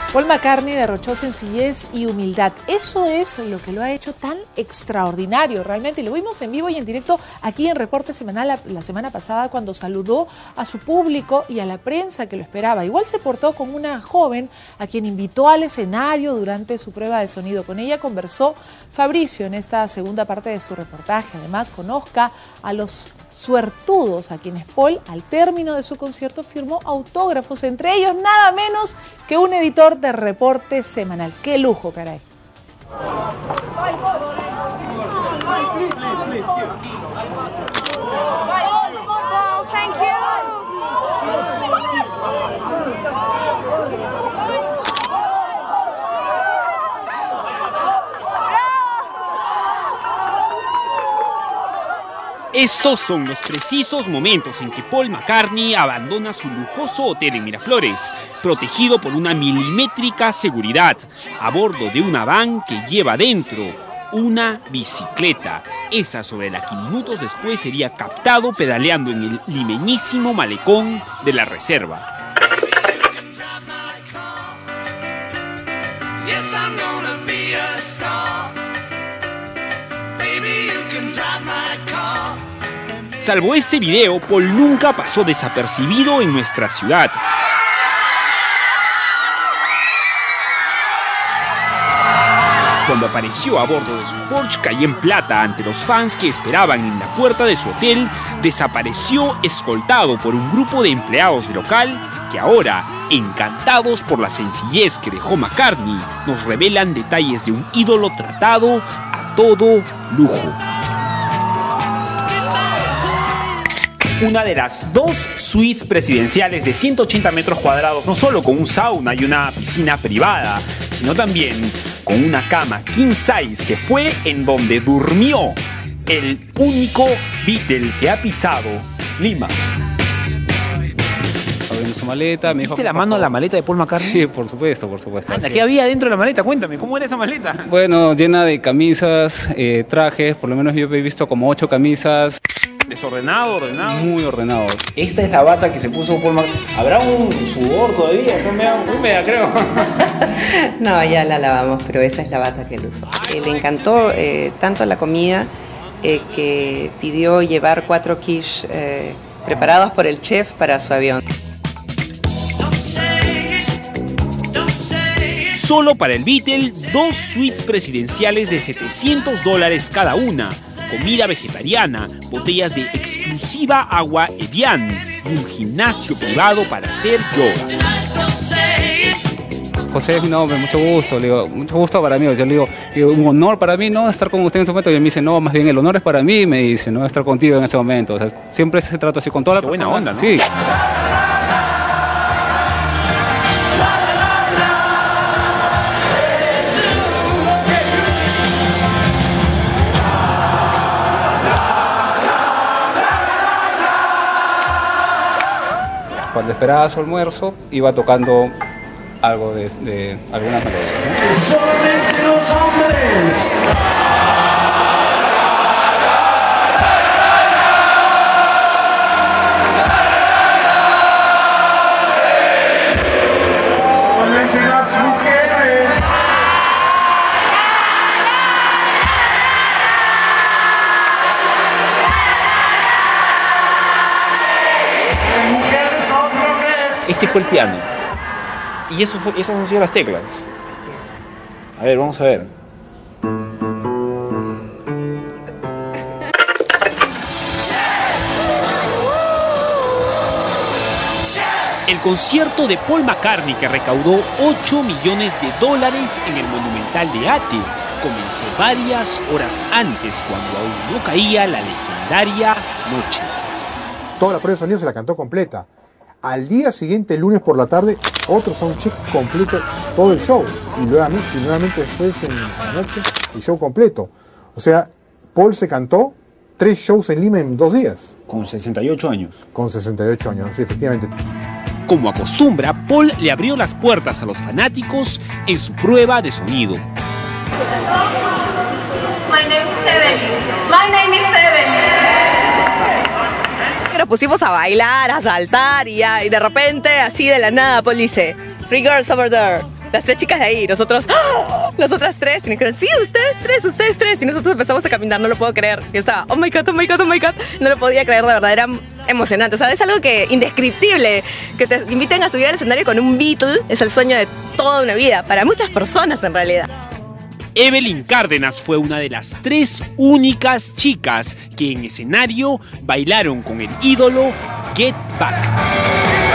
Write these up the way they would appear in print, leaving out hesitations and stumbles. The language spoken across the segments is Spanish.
Paul McCartney derrochó sencillez y humildad. Eso es lo que lo ha hecho tan extraordinario realmente. Y lo vimos en vivo y en directo aquí en Reporte Semanal la semana pasada cuando saludó a su público y a la prensa que lo esperaba. Igual se portó con una joven a quien invitó al escenario durante su prueba de sonido. Con ella conversó Fabricio en esta segunda parte de su reportaje. Además, conozca a los suertudos a quienes Paul, al término de su concierto, firmó autógrafos, entre ellos nada menos que un editor de Reporte Semanal. ¡Qué lujo, caray! Estos son los precisos momentos en que Paul McCartney abandona su lujoso hotel en Miraflores, protegido por una milimétrica seguridad, a bordo de una van que lleva dentro una bicicleta, esa sobre la que minutos después sería captado pedaleando en el limeñísimo malecón de la reserva. Salvo este video, Paul nunca pasó desapercibido en nuestra ciudad. Cuando apareció a bordo de su Porsche Cayenne plata ante los fans que esperaban en la puerta de su hotel, desapareció escoltado por un grupo de empleados del local que ahora, encantados por la sencillez que dejó McCartney, nos revelan detalles de un ídolo tratado a todo lujo. Una de las dos suites presidenciales de 180 metros cuadrados, no solo con un sauna y una piscina privada, sino también con una cama king size que fue en donde durmió el único Beatle que ha pisado Lima. Abriendo su maleta, me dijo, ¿viste la mano a la maleta de Paul McCartney? Sí, por supuesto, por supuesto. Anda, ¿qué había dentro de la maleta? Cuéntame, ¿cómo era esa maleta? Bueno, llena de camisas, trajes, por lo menos yo he visto como 8 camisas. ¿Desordenado, ordenado? Muy ordenado. Esta es la bata que se puso Paul McCartney. ¿Habrá un sudor todavía? Está medio húmeda, creo. No, ya la lavamos, pero esa es la bata que él usó. Le encantó tanto la comida que pidió llevar 4 quiche preparados por el chef para su avión. Solo para el Beatle, 2 suites presidenciales de $700 cada una, comida vegetariana, botellas de exclusiva agua Evian y un gimnasio privado para hacer yoga. José es mi nombre, mucho gusto, le digo, mucho gusto para mí. Yo le digo, un honor para mí, ¿no? Estar con usted en este momento. Y él me dice, no, más bien el honor es para mí, me dice, ¿no? Estar contigo en este momento. O sea, siempre se trata así con toda la persona. Buena onda, ¿no? Sí. Cuando esperaba su almuerzo, iba tocando algo de alguna melodía, ¿no? Solamente los hombres. Solamente las mujeres. Este fue el piano. Y esas han sido las teclas. A ver, vamos a ver. El concierto de Paul McCartney, que recaudó $8 millones en el Monumental de Ate, comenzó varias horas antes, cuando aún no caía la legendaria noche. Toda la prueba de sonido se la cantó completa. Al día siguiente, el lunes por la tarde, otro soundcheck completo, todo el show. Y nuevamente después en la noche, el show completo. O sea, Paul se cantó 3 shows en Lima en 2 días. Con 68 años. Con 68 años, sí, efectivamente. Como acostumbra, Paul le abrió las puertas a los fanáticos en su prueba de sonido. My name is Seven. My name is Seven. Nos pusimos a bailar, a saltar y de repente, así de la nada, Paul dice, 3 girls over there. las 3 chicas de ahí, nosotros, ¡oh! Las otras 3, y nos dijeron, sí, ustedes 3, y nosotros empezamos a caminar, no lo puedo creer. Yo estaba, oh my God, oh my God, oh my God, no lo podía creer, de verdad, era emocionante, o sea, es algo que indescriptible, que te inviten a subir al escenario con un Beatle, es el sueño de toda una vida, para muchas personas en realidad. Evelyn Cárdenas fue una de las 3 únicas chicas que en escenario bailaron con el ídolo Get Back.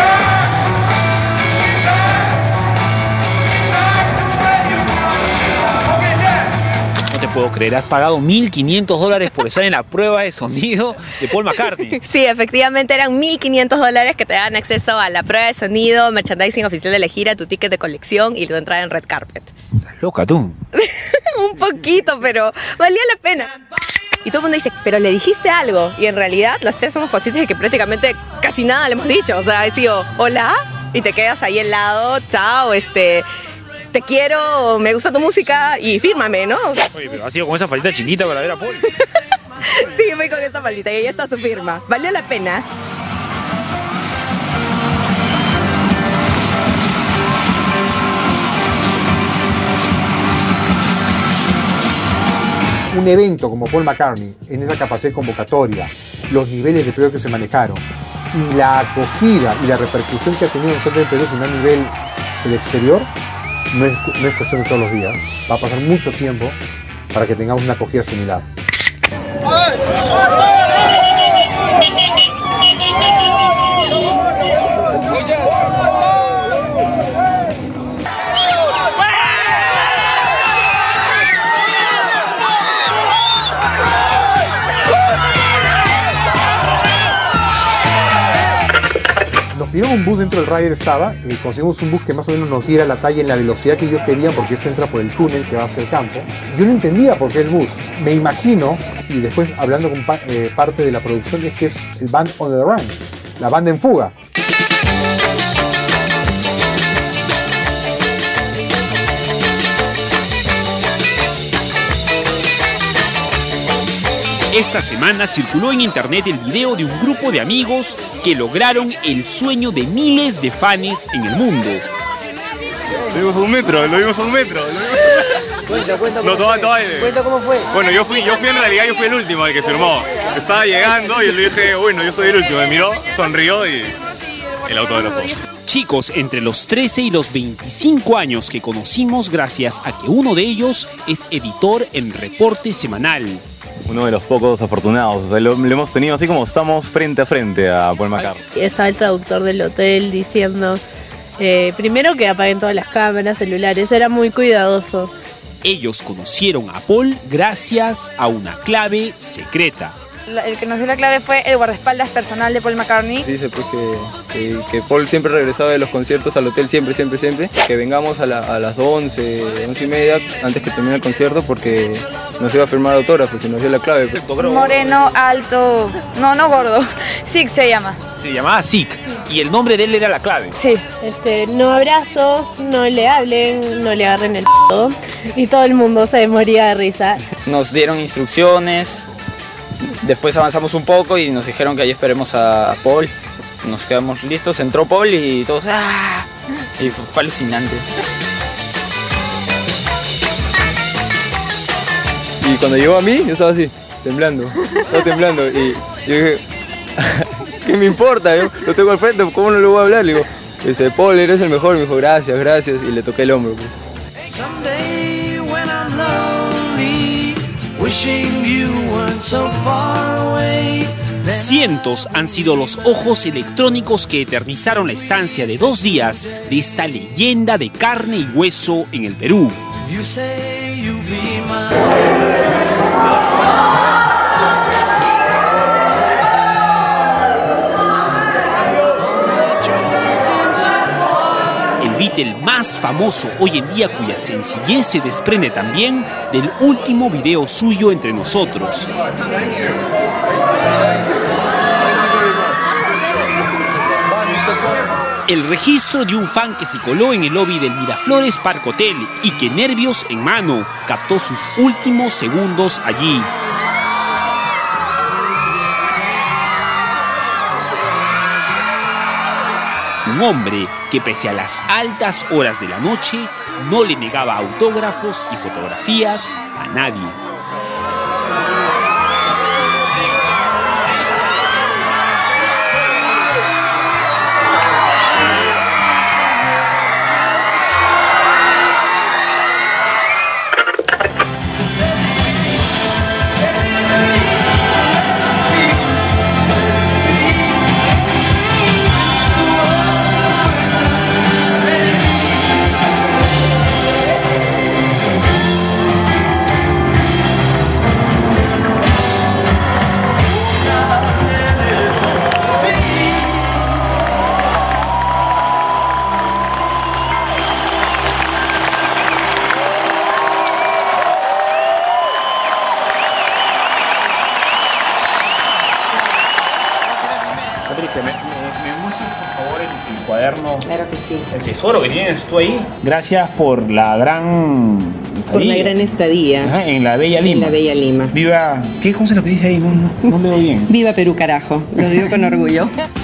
No te puedo creer, has pagado $1.500 por estar en la prueba de sonido de Paul McCartney. Sí, efectivamente eran $1.500 que te dan acceso a la prueba de sonido, merchandising oficial de la gira, tu ticket de colección y tu entrada en Red Carpet. Estás loca tú. Un poquito, pero valía la pena. Y todo el mundo dice, pero le dijiste algo. Y en realidad las 3 somos conscientes de que prácticamente casi nada le hemos dicho. O sea, he sido, hola, y te quedas ahí al lado, chao, te quiero, me gusta tu música y fírmame, ¿no? Oye, pero has ido con esa faldita chiquita para ver a Paul. Sí, voy con esta faldita y ahí está su firma. Valió la pena. Un evento como Paul McCartney, en esa capacidad de convocatoria, los niveles de precios que se manejaron y la acogida y la repercusión que ha tenido no solo en el Perú, sino a nivel del exterior, no es cuestión de todos los días. Va a pasar mucho tiempo para que tengamos una acogida similar. Nos pidieron un bus dentro del Ryder, conseguimos un bus que más o menos nos diera la talla en la velocidad que ellos querían, porque esto entra por el túnel que va hacia el campo. Yo no entendía por qué el bus. Me imagino, y después hablando con parte de la producción, es que es el Band on the Run, la banda en fuga. Esta semana circuló en internet el video de un grupo de amigos que lograron el sueño de miles de fans en el mundo. Lo vimos a un metro. Cuenta cómo fue. Bueno, yo fui en realidad el último, el que firmó. Estaba llegando y le dije, bueno, yo soy el último. Me miró, sonrió y el autógrafo. Chicos entre los 13 y los 25 años que conocimos gracias a que uno de ellos es editor en Reporte Semanal. Uno de los pocos afortunados, o sea, lo hemos tenido así como estamos frente a frente a Paul McCartney. Estaba el traductor del hotel diciendo, primero que apaguen todas las cámaras, celulares, era muy cuidadoso. Ellos conocieron a Paul gracias a una clave secreta. El que nos dio la clave fue el guardaespaldas personal de Paul McCartney. Dice pues que Paul siempre regresaba de los conciertos al hotel, siempre, que vengamos a las 11, 11 y media antes que termine el concierto porque nos iba a firmar autógrafos y nos dio la clave. Moreno, alto, no gordo, Sig se llama. Se llamaba Sig y el nombre de él era la clave. Sí. No abrazos, no le hablen, no le agarren el p***, y todo el mundo se moría de risa. Nos dieron instrucciones. Después avanzamos un poco y nos dijeron que ahí esperemos a Paul. Nos quedamos listos, entró Paul y todos ¡ah! Y fue alucinante. Y cuando llegó a mí, yo estaba así, temblando. Y yo dije, ¿qué me importa? Yo lo tengo al frente, ¿cómo no le voy a hablar? Le digo, Paul, eres el mejor. Me dijo, gracias. Y le toqué el hombro. Pues. Cientos han sido los ojos electrónicos que eternizaron la estancia de 2 días de esta leyenda de carne y hueso en el Perú. El más famoso hoy en día, cuya sencillez se desprende también del último video suyo entre nosotros. El registro de un fan que se coló en el lobby del Miraflores Park Hotel y que, nervios en mano, captó sus últimos segundos allí. un hombre que pese a las altas horas de la noche no le negaba autógrafos y fotografías a nadie. Patricia, ¿me muestras por favor el cuaderno? Claro que sí. El tesoro que tienes tú ahí. Gracias por la gran estadía. Por la gran estadía. Ajá, en la Bella Lima. En la Bella Lima. Viva. ¿Qué cosa es lo que dice ahí? No leo bien. Viva Perú, carajo. Lo digo con orgullo.